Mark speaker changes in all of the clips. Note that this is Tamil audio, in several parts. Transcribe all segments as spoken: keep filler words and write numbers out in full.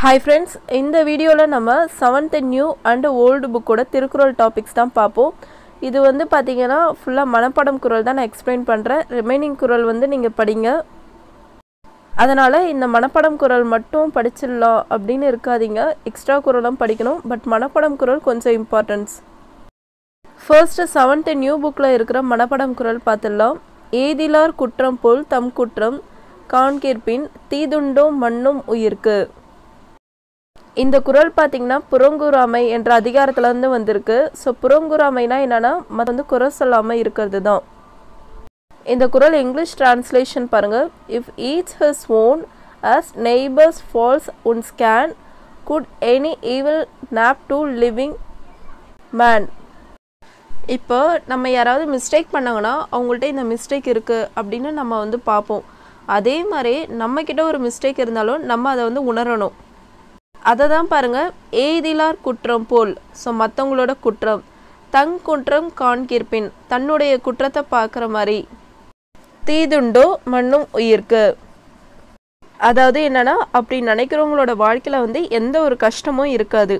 Speaker 1: Hi friends, இந்த வீடியோல நம்ம seventh new and old book ஓட திருக்குறள் டாபிக்ஸ் தான் பாப்போம். இது வந்து பாத்தீங்கன்னா ஃபுல்லா மனப்பாடம் குறள் தான் நான் எக்ஸ்பிளைன் பண்றேன். ரிமைனிங் குறள் வந்து நீங்க படிங்க. அதனால இந்த மனப்பாடம் குறள் மட்டும் படிச்சிடலாம் அப்படின்னு இருக்காதீங்க. எக்ஸ்ட்ரா குறளும் படிக்கணும். பட் மனப்பாடம் குறள் கொஞ்சம் இம்பார்ட்டன்ஸ். ஃபர்ஸ்ட் seventh new bookல இருக்கிற மனப்பாடம் குறள் பார்த்துடலாம். ஏதிலார் குற்றம் போல் தம் குற்றம் காண்கிற்பின் தீதுண்டோ மண்ணும் உயிர்க்கு. இந்த குறள் பார்த்தீங்கன்னா புறங்கூறாமை என்ற அதிகாரத்துல இருந்து வந்திருக்கு. ஸோ புறங்கூறாமைனா என்னன்னா மற்ற வந்து குறை சொல்லாமல் இருக்கிறது தான். இந்த குறள் இங்கிலீஷ் டிரான்ஸ்லேஷன் பாருங்க. If each his own as neighbour's faults would scan could any evil hap to living man. இப்போ நம்ம யாராவது மிஸ்டேக் பண்ணாங்கன்னா அவங்கள்ட்ட இந்த மிஸ்டேக் இருக்குது அப்படின்னு நம்ம வந்து பார்ப்போம். அதே மாதிரி நம்மக்கிட்ட ஒரு மிஸ்டேக் இருந்தாலும் நம்ம அதை வந்து உணரணும். அதை தான் பாருங்கள், ஏதிலார் குற்றம் போல், ஸோ மற்றவங்களோட குற்றம், தங் குற்றம் காண்கிற்பின் தன்னுடைய குற்றத்தை பார்க்குற மாதிரி, தீதுண்டோ மண்ணும் உயிர்க்கு. அதாவது என்னன்னா அப்படி நினைக்கிறவங்களோட வாழ்க்கையில் வந்து எந்த ஒரு கஷ்டமும் இருக்காது.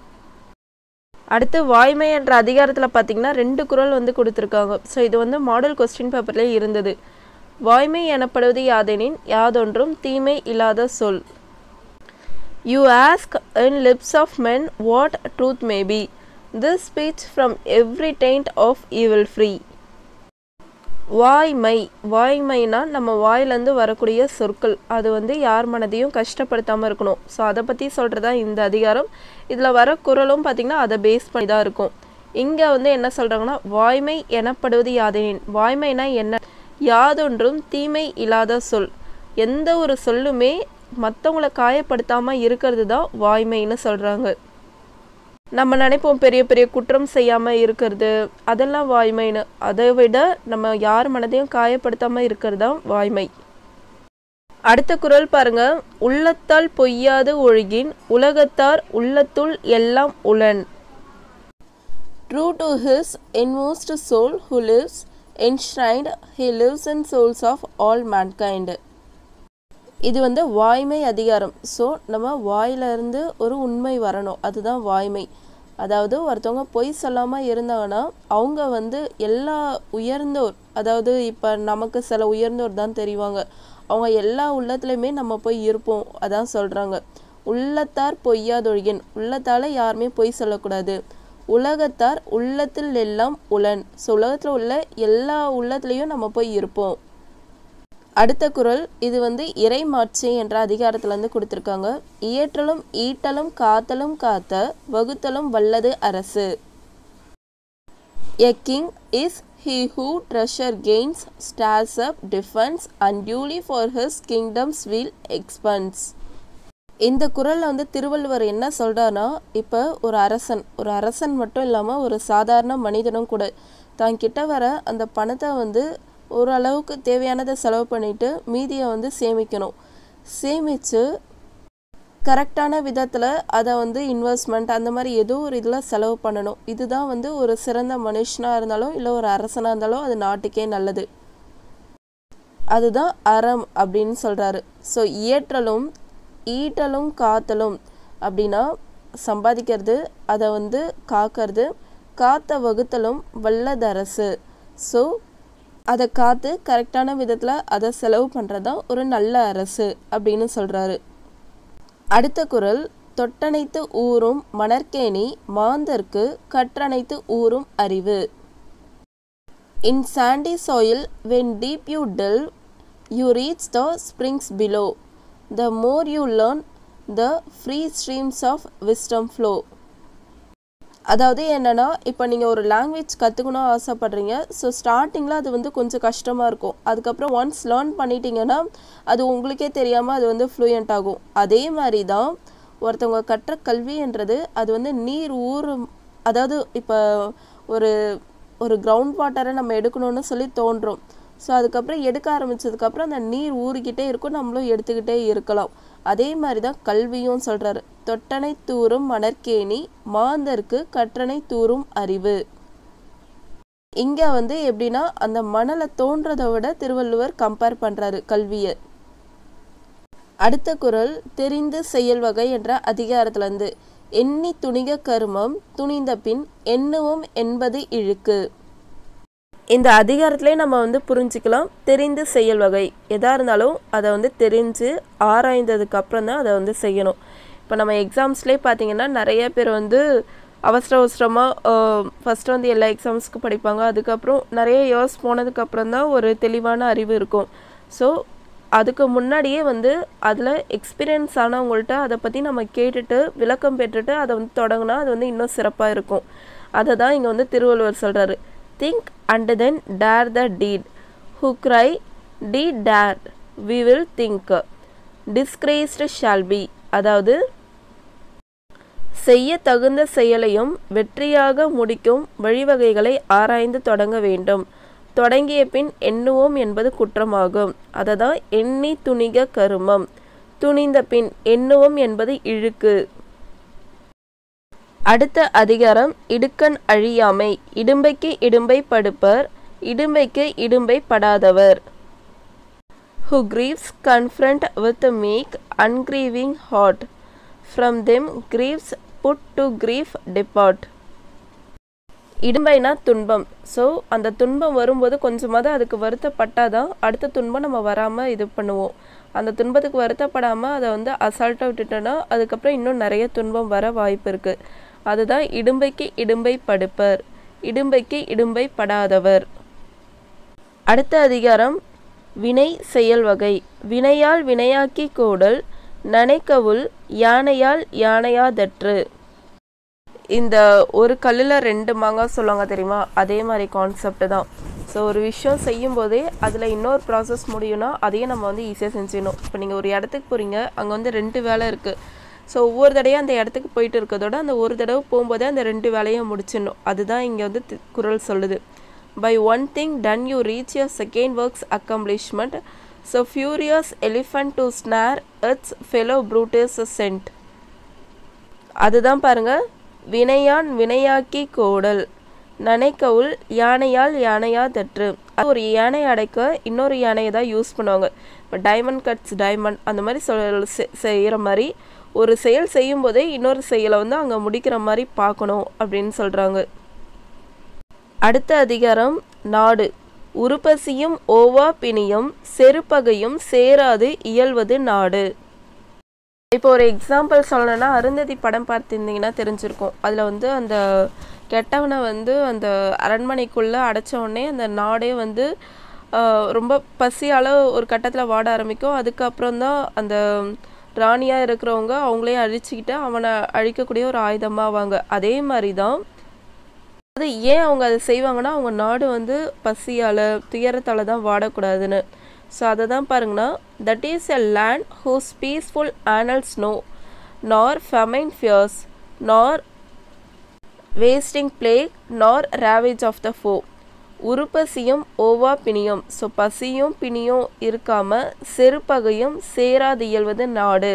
Speaker 1: அடுத்து வாய்மை என்ற அதிகாரத்தில் பார்த்தீங்கன்னா ரெண்டு குறள் வந்து கொடுத்துருக்காங்க. ஸோ இது வந்து மாடல் கொஸ்டின் பேப்பர்லேயே இருந்தது. வாய்மை எனப்படுவது யாதெனின் யாதொன்றும் தீமை இல்லாத சொல். You ask in lips of men what truth may be. This speech from every taint of evil free. வாய்மை, வாய்மைனா நம்ம வாயிலேருந்து வரக்கூடிய சொற்கள், அது வந்து யார் மனதையும் கஷ்டப்படுத்தாமல் இருக்கணும். ஸோ அதை பற்றி சொல்கிறதா இந்த அதிகாரம். இதில் வர குறளும் பார்த்திங்கன்னா அதை பேஸ் பண்ணி தான் இருக்கும். இங்கே வந்து என்ன சொல்கிறாங்கன்னா வாய்மை எனப்படுவது யாதெனின், வாய்மைனா என்ன, யாதொன்றும் தீமை இல்லாத சொல், எந்த ஒரு சொல்லுமே மற்றவங்கள காயப்படுத்தாமல் இருக்கிறது தான் வாய்மைன்னு சொல்கிறாங்க. நம்ம நினைப்போம் பெரிய பெரிய குற்றம் செய்யாமல் இருக்கிறது அதெல்லாம் வாய்மைன்னு. அதை விட நம்ம யார் மனதையும் காயப்படுத்தாமல் இருக்கிறது தான் வாய்மை. அடுத்த குறள் பாருங்க. உள்ளத்தால் பொய்யாது ஒழுகின் உலகத்தார் உள்ளத்துள் எல்லாம் உளன். True to his inmost soul who lives enshrined, he lives in souls of all mankind. இது வந்து வாய்மை அதிகாரம். ஸோ நம்ம வாயிலிருந்து ஒரு உண்மை வரணும், அதுதான் வாய்மை. அதாவது ஒருத்தவங்க பொய் சொல்லாமல் இருந்தாங்கன்னா அவங்க வந்து எல்லா உயர்ந்தோர், அதாவது இப்போ நமக்கு சில உயர்ந்தோர் தான் தெரிவாங்க, அவங்க எல்லா உள்ளத்துலையுமே நம்ம போய் இருப்போம், அதான் சொல்கிறாங்க. உள்ளத்தார் பொய்யாதொழிகின், உள்ளத்தால் யாருமே பொய் சொல்லக்கூடாது. உலகத்தார் உள்ளத்தில் எல்லாம் உளன், ஸோ உலகத்தில் உள்ள எல்லா உள்ளத்துலேயும் நம்ம போய் இருப்போம். அடுத்த குறள் இது வந்து இறைமாட்சி என்ற அதிகாரத்திலேருந்து கொடுத்துருக்காங்க. இயற்றலும் ஈட்டலும் காத்தலும் காத்த வகுத்தலும் வல்லது அரசு. A king is he who treasure gains, stars up, defends, unduly for his kingdom's will expands. இந்த குறளில் வந்து திருவள்ளுவர் என்ன சொல்கிறாருன்னா, இப்போ ஒரு அரசன், ஒரு அரசன் மட்டும் இல்லாமல் ஒரு சாதாரண மனிதனும் கூட தான் கிட்ட வர அந்த பணத்தை வந்து ஓரளவுக்கு தேவையானதை செலவு பண்ணிவிட்டு மீதியை வந்து சேமிக்கணும். சேமித்து கரெக்டான விதத்தில் அதை வந்து இன்வெஸ்ட்மெண்ட் அந்த மாதிரி ஏதோ ஒரு இதில் செலவு பண்ணணும். இதுதான் வந்து ஒரு சிறந்த மனுஷனாக இருந்தாலும் இல்லை ஒரு அரசனாக இருந்தாலும் அது நாட்டுக்கே நல்லது. அதுதான் அறம் அப்படின்னு சொல்கிறாரு. ஸோ இயற்றலும் ஈட்டலும் காத்தலும் அப்படின்னா சம்பாதிக்கிறது, அதை வந்து காக்கிறது, காத்த வகுத்தலும் வல்லதரசு. ஸோ அதை காத்து கரெக்டான விதத்தில் அதை செலவு பண்ணுறதான் ஒரு நல்ல அரசு அப்படின்னு சொல்கிறாரு. அடுத்த குறள் தொட்டனைத்து ஊரும் மணற்கேணி மாந்தர்க்கு கற்றனைத்து ஊரும் அறிவு. இன் Chandy soil when deep you delve you reach the springs below. The more you learn the free streams of wisdom flow. அதாவது என்னென்னா, இப்போ நீங்கள் ஒரு லாங்குவேஜ் கற்றுக்கணும் ஆசைப்பட்றீங்க. ஸோ ஸ்டார்டிங்கில் அது வந்து கொஞ்சம் கஷ்டமாக இருக்கும். அதுக்கப்புறம் ஒன்ஸ் லேர்ன் பண்ணிட்டீங்கன்னா அது உங்களுக்கே தெரியாமல் அது வந்து ஃப்ளூயண்ட் ஆகும். அதே மாதிரி தான் ஒருத்தவங்க கற்ற கல்வின்றது அது வந்து நீர் ஊறும். அதாவது இப்போ ஒரு ஒரு கிரவுண்ட் வாட்டரை நம்ம எடுக்கணும்னு சொல்லி தோன்றும். ஸோ அதுக்கப்புறம் எடுக்க ஆரம்பித்ததுக்கப்புறம் அந்த நீர் ஊறிக்கிட்டே இருக்கும், நம்மளும் எடுத்துக்கிட்டே இருக்கலாம். அதே மாதிரி தான் கல்வியும் சொல்கிறாரு. தொட்டனை தூரும் மணற்கேணி மாந்தருக்கு கற்றனை தூரும் அறிவு. இங்கே வந்து எப்படின்னா அந்த மணலை தோன்றதை விட திருவள்ளுவர் கம்பேர் பண்ணுறாரு கல்வியை. அடுத்த குறள் தெரிந்து செயல் வகை என்ற அதிகாரத்திலிருந்து எண்ணி துணிக கருமம் துணிந்த பின் எண்ணுவோம் என்பது இழுக்கு. இந்த அதிகாரத்திலே நம்ம வந்து புரிஞ்சுக்கலாம் தெரிந்து செயல் வகை எதாக இருந்தாலும் அதை வந்து தெரிஞ்சு ஆராய்ந்ததுக்கு அப்புறம் தான் அதை வந்து செய்யணும். இப்போ நம்ம எக்ஸாம்ஸ்லேயே பார்த்தீங்கன்னா நிறைய பேர் வந்து அவசர அவசரமாக ஃபஸ்ட்டு வந்து எல்லா எக்ஸாம்ஸ்க்கு படிப்பாங்க. அதுக்கப்புறம் நிறைய இயர்ஸ் போனதுக்கப்புறம் தான் ஒரு தெளிவான அறிவு இருக்கும். ஸோ அதுக்கு முன்னாடியே வந்து அதில் எக்ஸ்பீரியன்ஸ் ஆனவங்கள்ட்ட அதை பற்றி நம்ம கேட்டுட்டு விளக்கம் பெற்றுட்டு அதை வந்து தொடங்கினா அது வந்து இன்னும் சிறப்பாக இருக்கும். அதை தான் இங்கே வந்து திருவள்ளுவர் சொல்கிறாரு. Think and then do the deed who cry the deed we will think disgraced shall be. அதாவது செய்ய தகுந்த செயலையும் வெற்றியாக முடிக்கும் வழிவகைகளை ஆராய்ந்து தொடங்க வேண்டும். தொடங்கிய பின் எண்ணுவோம் என்பது குற்றமாகும். அதை தான் எண்ணி துணிக கருமம் துணிந்த பின் எண்ணுவோம் என்பது இழுக்கு. அடுத்த அதிகாரம் இடுக்கண் அழியாமை. இடும்பைக்கு இடும்பை படுப்பர் இடும்பைக்கு இடும்பை படாதவர். Who grieves confront with a meek ungrieving heart. From them griefs put to grief depart. இடும்பைனா துன்பம். ஸோ அந்த துன்பம் வரும்போது கொஞ்சமாவது அதுக்கு வருத்தப்பட்டாதான் அடுத்த துன்பம் நம்ம வராமல் இது பண்ணுவோம். அந்த துன்பத்துக்கு வருத்தப்படாமல் அதை வந்து அசால்ட்டாக விட்டுட்டோன்னா அதுக்கப்புறம் இன்னும் நிறைய துன்பம் வர வாய்ப்பு இருக்குது. அதுதான் இடும்பைக்கு இடும்பை படுப்பர் இடும்பைக்கு இடும்பை படாதவர். அடுத்த அதிகாரம் வினை செயல் வகை. வினையால் வினையாக்கி கூடல் நனைக்கவுள் யானையால் யானையாதற்று. இந்த ஒரு கல்லில் ரெண்டு மாங்காய் சொல்லுவாங்க தெரியுமா, அதே மாதிரி கான்செப்ட் தான். ஸோ ஒரு விஷயம் செய்யும் போதே அதில் இன்னொரு ப்ராசஸ் முடியும்னா அதையும் நம்ம வந்து ஈஸியாக செஞ்சிடணும். இப்போ நீங்கள் ஒரு இடத்துக்கு போகிறீங்க, அங்கே வந்து ரெண்டு வேலை இருக்குது. ஸோ ஒவ்வொரு தடையும் அந்த இடத்துக்கு போயிட்டு இருக்கிறதோட அந்த ஒரு தடவை போகும்போதே அந்த ரெண்டு வேலையும் முடிச்சிடணும். அதுதான் இங்கே வந்து குறள் சொல்லுது. By one thing done you reach your second works accomplishment so furious elephant to snare its fellow brute is sent. அதுதான் பாருங்கள், வினையான் வினையாக்கி கோடல் நனைக்கவுள் யானையால் யானையாதற்று. அது ஒரு யானை அடைக்க இன்னொரு யானையை தான் யூஸ் பண்ணுவாங்க. இப்போ டைமண்ட் கட்ஸ் டைமண்ட் அந்த மாதிரி சொல் செய்கிற மாதிரி ஒரு செயல் செய்யும் போதே இன்னொரு செயலை வந்து அங்கே முடிக்கிற மாதிரி பார்க்கணும் அப்படின்னு சொல்கிறாங்க. அடுத்த அதிகாரம் நாடு. உருப்பசியும் ஓவா பிணியும் செருப்பகையும் சேராது இயல்வது நாடு. இப்போ ஒரு எக்ஸாம்பிள் சொல்லணும்னா அருந்ததி படம் பார்த்துருந்தீங்கன்னா தெரிஞ்சிருக்கும். அதில் வந்து அந்த கெட்டவனை வந்து அந்த அரண்மனைக்குள்ளே அடைச்ச அந்த நாடே வந்து ரொம்ப பசியால் ஒரு கட்டத்தில் வாட ஆரம்பிக்கும். அதுக்கப்புறம் தான் அந்த ராணியாக இருக்கிறவங்க அவங்களே அழிச்சிக்கிட்டு அவனை அழிக்கக்கூடிய ஒரு ஆயுதமாக வாங்க. அதே மாதிரி தான் அது ஏன் அவங்க அதை செய்வாங்கன்னா அவங்க நாடு வந்து பசியால் துயரத்தால் தான் வாடக்கூடாதுன்னு. ஸோ அதை தான் பாருங்கன்னா, that is a land whose peaceful annals know nor famine fears nor wasting plague nor ravage of the foe. உருப்பசியும் ஓவா பிணியும். ஸோ பசியும் பிணியும் இருக்காமல் செருப்பகையும் சேராது இயல்வது நாடு.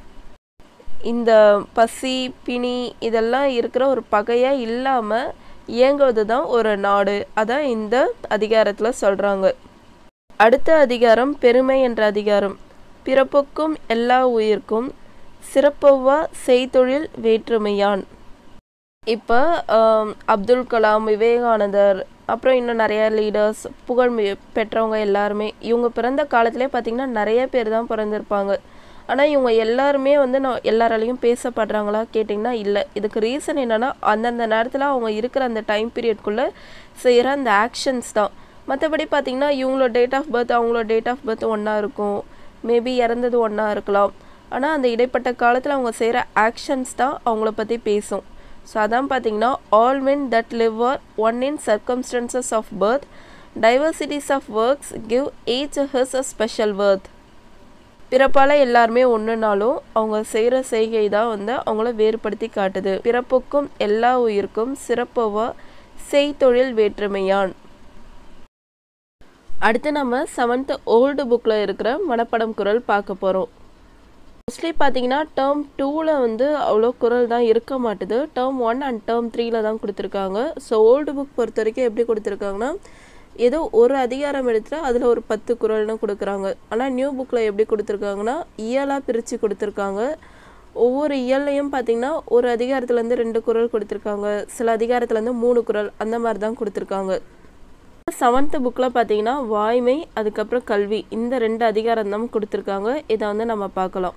Speaker 1: இந்த பசி பிணி இதெல்லாம் இருக்கிற ஒரு பகையாக இல்லாமல் இயங்குவது தான் ஒரு நாடு. அதான் இந்த அதிகாரத்தில் சொல்கிறாங்க. அடுத்த அதிகாரம் பெருமை என்ற அதிகாரம். பிறப்புக்கும் எல்லா உயிர்க்கும் சிறப்பொவ்வா செய்தொழில் வேற்றுமையான். இப்போ அப்துல் கலாம், விவேகானந்தர், அப்புறம் இன்னும் நிறைய லீடர்ஸ், புகழ் பெற்றவங்க எல்லாருமே இவங்க பிறந்த காலத்திலே பார்த்திங்கன்னா நிறைய பேர் தான் பிறந்திருப்பாங்க. ஆனால் இவங்க எல்லாருமே வந்து நான் எல்லாராலையும் பேசப்படுறாங்களா கேட்டிங்கன்னா இல்லை. இதுக்கு ரீசன் என்னென்னா அந்தந்த நேரத்தில் அவங்க இருக்கிற அந்த டைம் பீரியட்குள்ளே செய்கிற அந்த ஆக்ஷன்ஸ் தான். மற்றபடி பார்த்திங்கன்னா இவங்களோட டேட் ஆஃப் பர்த் அவங்களோட டேட் ஆஃப் பர்த் ஒன்றா இருக்கும், மேபி இறந்தது ஒன்றா இருக்கலாம். ஆனால் அந்த இடைப்பட்ட காலத்தில் அவங்க செய்கிற ஆக்ஷன்ஸ் தான் அவங்கள பற்றி பேசும். ஸோ அதான் பார்த்திங்கன்னா all men that live are one in circumstances of birth diversities of works give each his a special worth. பிறப்பால் எல்லாருமே ஒன்றுனாலும் அவங்க செய்கிற செய்கை தான் வந்து அவங்கள வேறுபடுத்தி காட்டுது. பிறப்புக்கும் எல்லா உயிருக்கும் சிறப்பவா செய்தொழில் வேற்றுமையான். அடுத்து நம்ம செவன்த்து ஓல்டு புக்கில் இருக்கிற மனப்படம் குறள் பார்க்க போகிறோம். மோஸ்ட்லி பார்த்தீங்கன்னா டேர்ம் டூவில் வந்து அவ்வளோ குறள் தான் இருக்க மாட்டுது. டேர்ம் ஒன் அண்ட் டேர்ம் த்ரீல தான் கொடுத்துருக்காங்க. ஸோ ஓல்டு புக் பொறுத்த வரைக்கும் எப்படி கொடுத்துருக்காங்கன்னா ஏதோ ஒரு அதிகாரம் எடுத்துட்டு அதில் ஒரு பத்து குறள்னு கொடுக்குறாங்க. ஆனால் நியூ புக்கில் எப்படி கொடுத்துருக்காங்கன்னா இயலாக பிரித்து கொடுத்துருக்காங்க. ஒவ்வொரு இயல்லையும் பார்த்திங்கன்னா ஒரு அதிகாரத்துலேருந்து ரெண்டு குறள் கொடுத்துருக்காங்க, சில அதிகாரத்துலேருந்து மூணு குறள் அந்த மாதிரி தான் கொடுத்துருக்காங்க. செவன்த்து புக்கில் பார்த்தீங்கன்னா வாய்மை அதுக்கப்புறம் கல்வி இந்த ரெண்டு அதிகாரம் தான் கொடுத்துருக்காங்க. இதை வந்து நம்ம பார்க்கலாம்.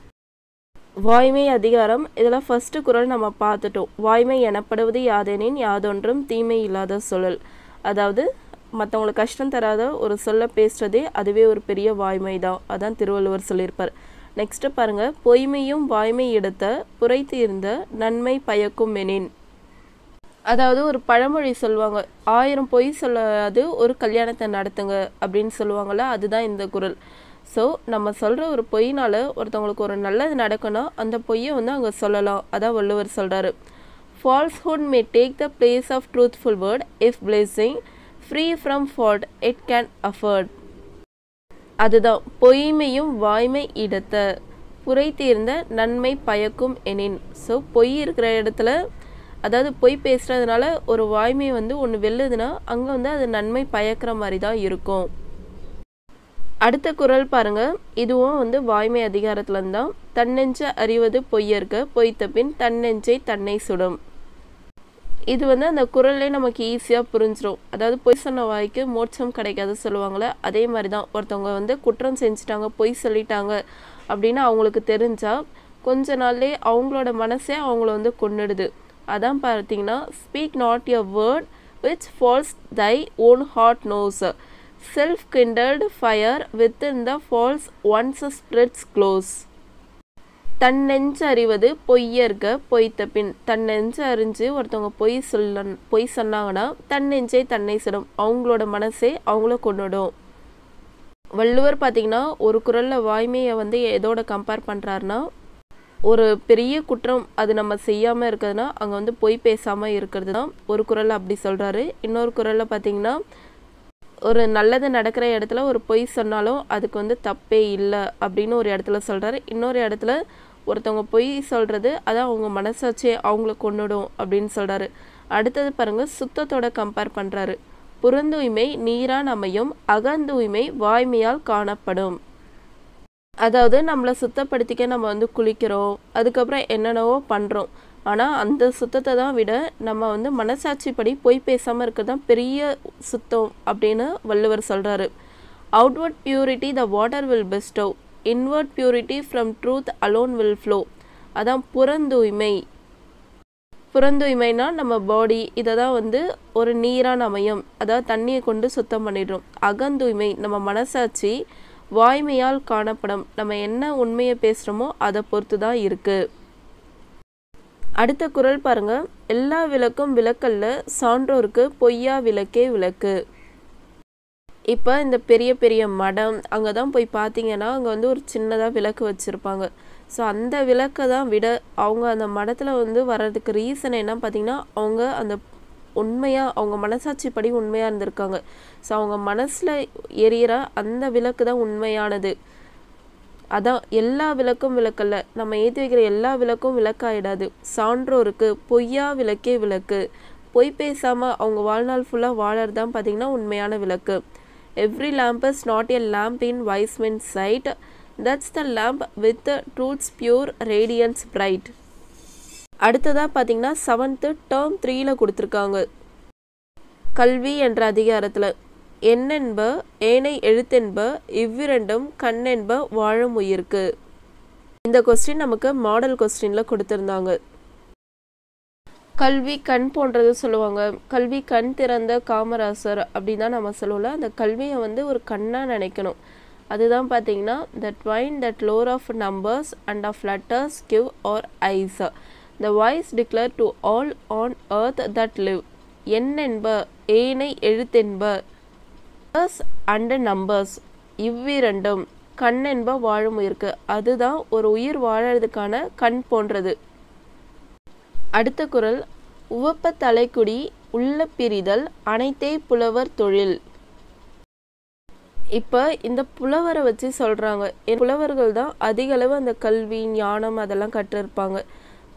Speaker 1: வாய்மை அதிகாரம் இதில் ஃபஸ்ட்டு குறள் நம்ம பார்த்துட்டோம். வாய்மை எனப்படுவது யாதெனின் யாதொன்றும் தீமை இல்லாத சொல்லல். அதாவது மற்றவங்களுக்கு கஷ்டம் தராத ஒரு சொல்ல பேசுகிறதே அதுவே ஒரு பெரிய வாய்மை தான். அதான் திருவள்ளுவர் சொல்லியிருப்பார். நெக்ஸ்ட்டு பாருங்கள், பொய்மையும் வாய்மை எடுத்த புரைத்து இருந்த நன்மை பயக்கும் மெனின். அதாவது ஒரு பழமொழி சொல்லுவாங்க, ஆயிரம் பொய் சொல்லாது ஒரு கல்யாணத்தை நடத்துங்க அப்படின்னு சொல்லுவாங்கள்ல, அதுதான் இந்த குறள். ஸோ நம்ம சொல்கிற ஒரு பொய்னால் ஒருத்தவங்களுக்கு ஒரு நல்லது நடக்கணும், அந்த பொய்யை வந்து அங்கே சொல்லலாம். அதான் வள்ளுவர் சொல்கிறாரு. Falsehood may take the place of truthful word if blessing free from fault it can afford. அதுதான் பொய்மையும் வாய்மை இடத்த புரை தீர்ந்த நன்மை பயக்கும் எனின். ஸோ பொய் இருக்கிற இடத்துல, அதாவது பொய் பேசுகிறதுனால ஒரு வாய்மை வந்து ஒன்று வெல்லுதுன்னா அங்கே வந்து அது நன்மை பயக்கிற மாதிரி தான் இருக்கும். அடுத்த குறள் பாருங்கள், இதுவும் வந்து வாய்மை அதிகாரத்துலேருந்து தான். தன்னெஞ்ச அறிவது பொய்யற்க பொய்த்த பின் தன்னெஞ்சை தன்னை சுடும். இது வந்து அந்த குறள்லே நமக்கு ஈஸியாக புரிஞ்சிடும். அதாவது பொய் சொன்ன வாய்க்கு மோட்சம் கிடைக்காது சொல்லுவாங்களே, அதே மாதிரி தான். ஒருத்தவங்க வந்து குற்றம் செஞ்சுட்டாங்க, பொய் சொல்லிட்டாங்க அப்படின்னு அவங்களுக்கு தெரிஞ்சால் கொஞ்ச நாள்லேயே அவங்களோட மனசே அவங்கள வந்து கொன்னுடுது. அதான் பார்த்தீங்கன்னா, speak not a word which false thy own heart knows self kindled fire within the false one's spirit glows. தன் நெஞ்சு அறிவது பொய்யற்க பொய்த்த பின். தன் நெஞ்சு அறிஞ்சு ஒருத்தவங்க பொய் சொல்ல பொய் சொன்னாங்கன்னா தன் நெஞ்சை தன்னை சுடும். அவங்களோட மனசே அவங்கள கொண்டுடும். வள்ளுவர் பார்த்திங்கன்னா ஒரு குறளில் வாய்மையை வந்து எதோட கம்பேர் பண்ணுறாருன்னா, ஒரு பெரிய குற்றம் அது நம்ம செய்யாமல் இருக்கிறதுனா அங்கே வந்து பொய் பேசாமல் இருக்கிறது தான் ஒரு குறளில் அப்படி சொல்கிறாரு. இன்னொரு குறளில் பார்த்திங்கன்னா, ஒரு நல்லது நடக்கிற இடத்துல ஒரு பொய் சொன்னாலும் அதுக்கு வந்து தப்பே இல்லை அப்படின்னு ஒரு இடத்துல சொல்கிறாரு. இன்னொரு இடத்துல ஒருத்தவங்க பொய் சொல்கிறது அதான் அவங்க மனசாட்சியே அவங்கள கொண்டுடும் அப்படின்னு சொல்கிறாரு. அடுத்தது பாருங்கள், சுத்தத்தோட கம்பேர் பண்ணுறாரு. புறந்தூய்மை நீரான் அமையும் அகந்தூய்மை வாய்மையால் காணப்படும். அதாவது நம்மளை சுத்தப்படுத்திக்க நம்ம வந்து குளிக்கிறோம், அதுக்கப்புறம் என்னென்னவோ பண்ணுறோம். ஆனால் அந்த சுத்தத்தை தான் விட நம்ம வந்து மனசாட்சிப்படி பொய் பேசாமல் இருக்கிறது தான் பெரிய சுத்தம் அப்படின்னு வள்ளுவர் சொல்கிறாரு. Outward purity the water will bestow, inward purity from truth alone will flow. அதான் புறந்தூய்மை. புறந்தூய்மைனா நம்ம பாடி, இதை தான் வந்து ஒரு நீரான அமையும், அதாவது தண்ணியை கொண்டு சுத்தம் பண்ணிடுறோம். அகந்தூய்மை நம்ம மனசாட்சி வாய்மையால் காணப்படும். நம்ம என்ன உண்மையை பேசுகிறோமோ அதை பொறுத்து தான் இருக்குது. அடுத்த குறள் பாருங்க, எல்லா விளக்கும் விளக்கல்ல சான்றோருக்கு பொய்யா விளக்கே விளக்கு. இப்போ இந்த பெரிய பெரிய மடம் அங்கே தான் போய் பார்த்தீங்கன்னா அங்கே வந்து ஒரு சின்னதாக விளக்கு வச்சுருப்பாங்க. ஸோ அந்த விளக்கை தான் விட அவங்க அந்த மடத்தில் வந்து வர்றதுக்கு ரீசன் என்ன பார்த்தீங்கன்னா, அவங்க அந்த உண்மையாக அவங்க மனசாட்சிப்படி உண்மையாக இருந்திருக்காங்க. ஸோ அவங்க மனசில் எரியிற அந்த விளக்கு தான் உண்மையானது. அதான் எல்லா விளக்கும் விளக்கல்ல, நம்ம ஏற்றி வைக்கிற எல்லா விளக்கும் விளக்காயிடாது. சான்றோருக்கு பொய்யா விளக்கே விளக்கு. பொய் பேசாமல் அவங்க வாழ்நாள் ஃபுல்லாக வாழறது தான் பார்த்திங்கன்னா உண்மையான விளக்கு. Every lamp is not a lamp in wise men's sight, that's the lamp with the truth's pure radiance bright. அடுத்ததாக பார்த்திங்கன்னா செவன்த்து டேர்ம் த்ரீயில் கொடுத்துருக்காங்க. கல்வி என்ற அதிகாரத்தில் என்னென்ப ஏனை எழுத்தென்ப இவ்விரண்டும் கண்ணென்ப வாழும் உயிர்க்கு. இந்த கொஸ்டின் நமக்கு மாடல் கொஸ்டினில் கொடுத்துருந்தாங்க. கல்வி கண் போன்றது சொல்லுவாங்க. கல்வி கண் திறந்த காமராசர் அப்படின்னு தான் நம்ம சொல்லுவோம்ல. அந்த கல்வியை வந்து ஒரு கண்ணாக நினைக்கணும். அதுதான் பார்த்தீங்கன்னா the twine that lore of numbers and of letters give our eyes, the wise declare to all on earth that live. என்னென்ப ஏனை எழுத்தென்ப அண்ட் நம்பர்ஸ் இவ்விரண்டும் கண் என்ப வாழும் உயிர்க்கு. அதுதான் ஒரு உயிர் வாழறதுக்கான கண் போன்றது. அடுத்த குறள், உவப்ப தலைக்குடி உள்ள பிரிதல் அனைத்தே புலவர் தொழில். இப்போ இந்த புலவரை வச்சு சொல்கிறாங்க. புலவர்கள் தான் அதிக அளவு அந்த கல்வி ஞானம் அதெல்லாம் கற்றிருப்பாங்க.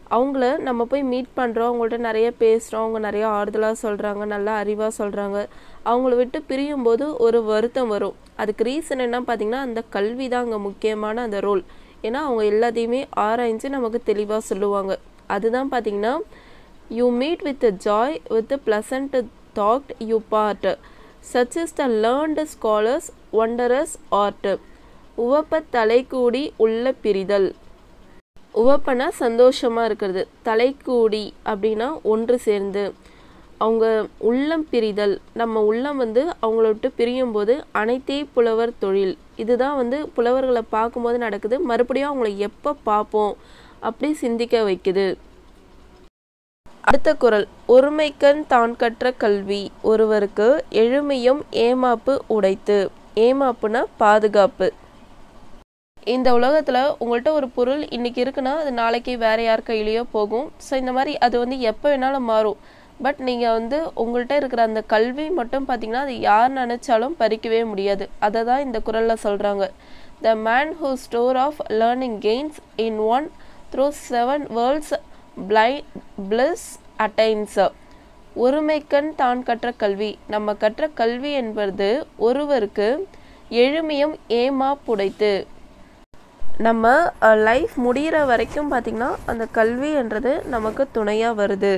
Speaker 1: அவங்கள நம்ம போய் மீட் பண்ணுறோம், அவங்கள்ட்ட நிறைய பேசுகிறோம், அவங்க நிறைய ஆறுதலாக சொல்கிறாங்க, நல்லா அறிவாக சொல்கிறாங்க. அவங்கள விட்டு பிரியும்போது ஒரு வருத்தம் வரும். அதுக்கு ரீசன் என்ன பார்த்தீங்கன்னா, அந்த கல்வி தான் அங்கே முக்கியமான அந்த ரோல். ஏன்னா அவங்க எல்லாத்தையுமே ஆராய்ஞ்சு நமக்கு தெளிவாக சொல்லுவாங்க. அதுதான் பார்த்தீங்கன்னா, you meet with joy with pleasant thought you part such is the learned scholar's wondrous art. உவப்ப தலைக்கூடி உள்ள பிரிதல். உவப்பனா சந்தோஷமாக இருக்கிறது, தலைக்கூடி அப்படின்னா ஒன்று சேர்ந்து, அவங்க உள்ளம் பிரிதல், நம்ம உள்ளம் வந்து அவங்கள விட்டு பிரியும் போது அனைத்தே புலவர் தொழில். இதுதான் வந்து புலவர்களை பார்க்கும்போது நடக்குது. மறுபடியும் அவங்கள எப்போ பார்ப்போம் அப்படி சிந்திக்க வைக்குது. அடுத்த குறள், ஒருமைக்கண் தான் கற்ற கல்வி ஒருவருக்கு எழுமையும் ஏமாப்பு உடைத்து. ஏமாப்புனா பாதுகாப்பு. இந்த உலகத்தில் உங்கள்கிட்ட ஒரு பொருள் இன்றைக்கி இருக்குன்னா அது நாளைக்கு வேறு யார் கையிலையோ போகும். ஸோ இந்த மாதிரி அது வந்து எப்போ வேணாலும் மாறும். பட் நீங்கள் வந்து உங்கள்கிட்ட இருக்கிற அந்த கல்வி மட்டும் பார்த்திங்கன்னா அது யார் நினச்சாலும் பறிக்கவே முடியாது. அதை தான் இந்த குறளில் சொல்கிறாங்க. The man who store of learning gains in one through seven worlds blind bliss attains. ஒருமைக்கண் தான் கற்ற கல்வி. நம்ம கற்ற கல்வி என்பது ஒருவருக்கு எழுமையும் ஏமாப்புடைத்து. நம்ம லைஃப் முடிகிற வரைக்கும் பார்த்திங்கன்னா அந்த கல்வின்றது நமக்கு துணையாக வருது.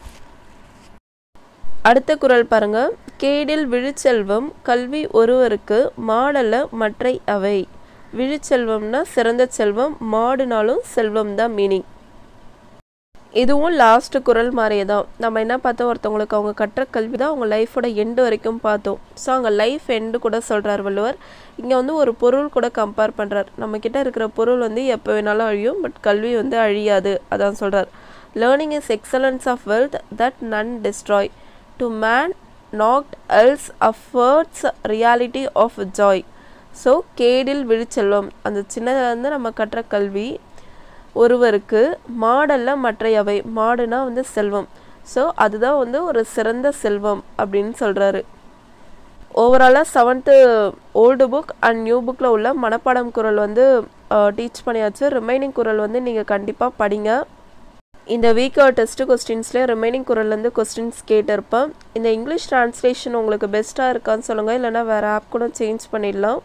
Speaker 1: அடுத்த குறள் பாருங்க, கேடில் விழுச்செல்வம் கல்வி ஒருவருக்கு மாடல்ல மற்றை அவை. விழுச்செல்வம்னா சிறந்த செல்வம், மாடுனாலும் செல்வம் தான் மீனிங். இதுவும் லாஸ்ட் குறள் மாதிரியே தான். நம்ம என்ன பார்த்தோம், ஒருத்தவங்களுக்கு அவங்க கற்ற கல்வி தான் அவங்க லைஃபோட எண்டு வரைக்கும் பார்த்தோம். ஸோ அங்கே லைஃப் எண்டு கூட சொல்கிறார் வள்ளுவர். இங்கே வந்து ஒரு பொருள் கூட கம்பேர் பண்ணுறார். நம்மக்கிட்ட இருக்கிற பொருள் வந்து எப்போ வேணாலும் அழியும், பட் கல்வி வந்து அழியாது. அதான் சொல்கிறார். Learning is excellence of wealth that none destroy to man naught else affords reality of joy. So கேடில் விழுச்செல்வம், அந்த சின்னதுலேருந்து நம்ம கற்ற கல்வி ஒருவருக்கு மாடல்ல மற்றையவை. மாடுனா வந்து செல்வம். ஸோ அதுதான் வந்து ஒரு சிறந்த செல்வம் அப்படின்னு சொல்கிறாரு. ஓவராலாக seventh old book and new புக்கில் உள்ள மனப்பாடம் குறள் வந்து டீச் பண்ணியாச்சு. ரிமைனிங் குறள் வந்து நீங்கள் கண்டிப்பாக படிங்க. இந்த வீக் டெஸ்ட்டு கொஸ்டின்ஸ்லேயே ரிமைனிங் குறள்லேருந்து கொஸ்டின்ஸ் கேட்டிருப்பேன். இந்த இங்கிலீஷ் ட்ரான்ஸ்லேஷன் உங்களுக்கு பெஸ்ட்டாக இருக்கான்னு சொல்லுங்கள், இல்லைனா வேறு ஆப் கூட சேஞ்ச் பண்ணிடலாம்.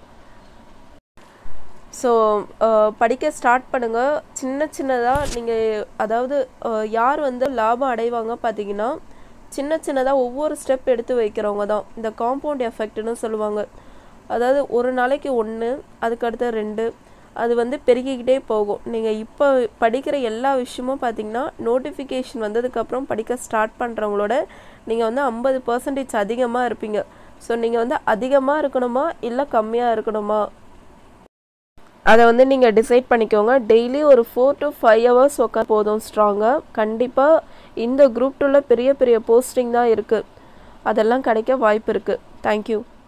Speaker 1: ஸோ படிக்க ஸ்டார்ட் பண்ணுங்கள். சின்ன சின்னதாக நீங்கள், அதாவது யார் வந்து லாபம் அடைவாங்க பார்த்தீங்கன்னா, சின்ன சின்னதாக ஒவ்வொரு ஸ்டெப் எடுத்து வைக்கிறவங்க தான் இந்த காம்பவுண்ட் எஃபெக்ட்னு சொல்லுவாங்க. அதாவது ஒரு நாளைக்கு ஒன்று, அதுக்கடுத்த ரெண்டு, அது வந்து பெருகிக்கிட்டே போகும். நீங்கள் இப்போ படிக்கிற எல்லா விஷயமும் பார்த்தீங்கன்னா நோட்டிஃபிகேஷன் வந்ததுக்கப்புறம் படிக்க ஸ்டார்ட் பண்ணுறவங்களோட நீங்கள் வந்து ஐம்பது பர்சன்டேஜ் அதிகமாக இருப்பீங்க. ஸோ நீங்கள் வந்து அதிகமாக இருக்கணுமா இல்லை கம்மியாக இருக்கணுமா அதை வந்து நீங்கள் டிசைட் பண்ணிக்கோங்க. டெய்லி ஒரு ஃபோர் டு ஃபைவ் ஹவர்ஸ் உட்காந்து போதும் ஸ்ட்ராங்காக. கண்டிப்பாக இந்த குரூப் டூவில் பெரிய பெரிய போஸ்டிங் தான் இருக்குது, அதெல்லாம் கிடைக்க வாய்ப்பு இருக்குது. தேங்க்யூ.